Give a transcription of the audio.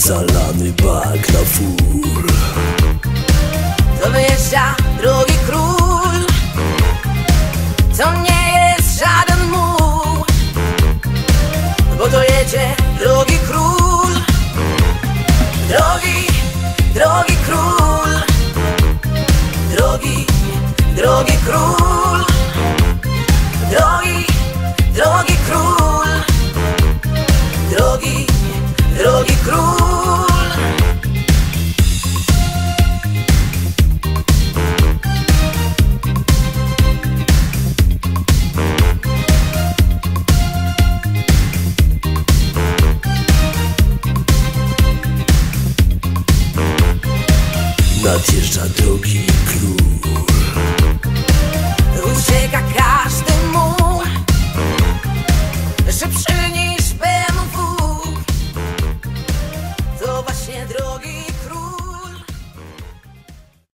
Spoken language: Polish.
zalany bak na fur. To wyjeżdża drogi król, to nie jest żaden mur, bo to jedzie drogi król. Drogi król, drogi król, drogi król, drogi król. Nadjeżdża drogi król. Ucieka